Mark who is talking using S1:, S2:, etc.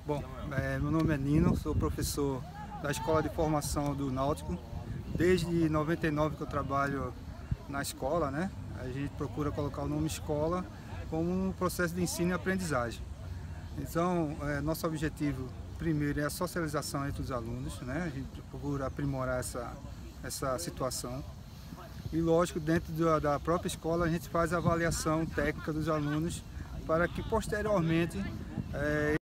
S1: Bom, meu nome é Nino, sou professor da Escola de Formação do Náutico. Desde 99 que eu trabalho na escola, né? A gente procura colocar o nome escola como um processo de ensino e aprendizagem. Então, nosso objetivo primeiro é a socialização entre os alunos, né? A gente procura aprimorar essa situação. E lógico, dentro da própria escola a gente faz a avaliação técnica dos alunos para que posteriormente